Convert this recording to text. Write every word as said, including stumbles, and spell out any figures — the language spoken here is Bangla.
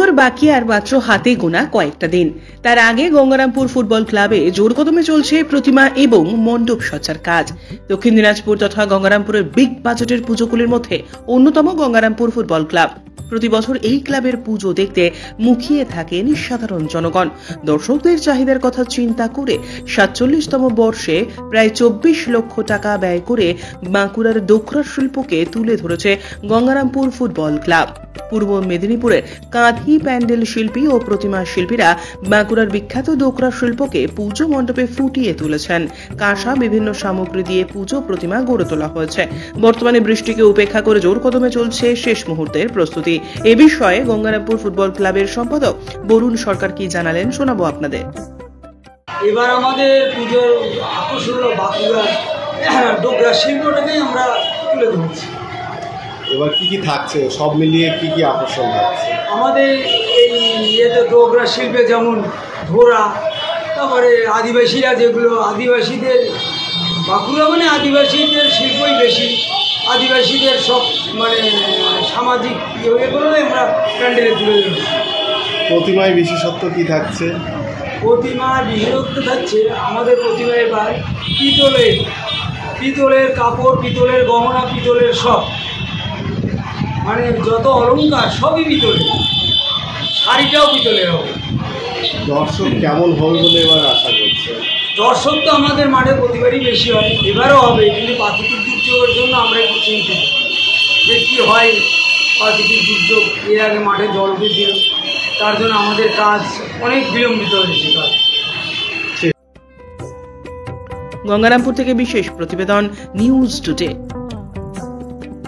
বাকি আর মাত্র হাতে গোনা কয়েকটা দিন। তার আগে গঙ্গারামপুর ফুটবল ক্লাবে জোর কদমে চলছে প্রতিমা এবং মণ্ডপ সজ্জার কাজ। দক্ষিণ দিনাজপুর তথা গঙ্গারামপুরের বিগ বাজেটের পুজোগুলির মধ্যে অন্যতম গঙ্গারামপুর ফুটবল ক্লাব। প্রতি বছর এই ক্লাবের পুজো দেখতে মুখিয়ে থাকেন সাধারণ জনগণ। দর্শকদের চাহিদার কথা চিন্তা করে সাতচল্লিশতম বর্ষে প্রায় চব্বিশ লক্ষ টাকা ব্যয় করে বাঁকুড়ার ডোকরা শিল্পকে তুলে ধরেছে গঙ্গারামপুর ফুটবল ক্লাব। পূর্ব মেদিনীপুরের কাঁথি প্যান্ডেল শিল্পী ও প্রতিমা শিল্পীরা বাঁকুড়ার বিখ্যাত ডোকরা শিল্পকে পুজো মণ্ডপে ফুটিয়ে তুলেছেন। কাঁসা বিভিন্ন সামগ্রী দিয়ে পুজো প্রতিমা গড়ে তোলা হয়েছে। বর্তমানে বৃষ্টিকে উপেক্ষা করে জোর কদমে চলছে শেষ মুহূর্তের প্রস্তুতি। এ বিষয়ে গঙ্গারামপুর ফুটবল ক্লাবের সম্পাদক বরুণ সরকার কি জানালেন শোনাবো আপনাদের। এবার আমাদের পুজোর আকর্ষণ হলো বাঁকুড়ার ডোকরা শিল্পটাকেই আমরা তুলে ধরছি। এবার কি কি থাকছে, সব মিলিয়ে কি কি আকর্ষণ থাকছে আমাদের এই ইয়েতে ডোকরা শিল্পে যেমন ধরা, তারপরে আদিবাসীরা যেগুলো আদিবাসীদের বাঁকুড়া মানে আদিবাসীদের শিল্পই বেশি, আদিবাসীদের সব মানে সামাজিক এগুলো আমরা প্যান্ডেলে তুলে ধরছি। প্রতিমায় বিশেষত্ব কি থাকছে? প্রতিমার বিশেষত্ব থাকছে আমাদের প্রতিমা এবার পিতলের পিতলের কাপড়, পিতলের গহনা, পিতলের সব মানে যত অলংকার সবই পিতলের, শাড়িটাও পিতলের হবে। দর্শক কেমন হবে বলে এবার আশা করছে? দর্শক তো আমাদের মাঠে প্রতিবারই বেশি হয়, এবারও হবে, কিন্তু প্রাকৃতিক দুর্যোগের জন্য আমরা একটু চিন্তিত যে কী হয়। প্রাকৃতিক দুর্যোগ এর আগে মাঠে জল উঠে দিল, তার জন্য আমাদের কাজ অনেক বিলম্বিত হয়েছে। কাজ গঙ্গারামপুর থেকে বিশেষ প্রতিবেদন, নিউজ টুডে।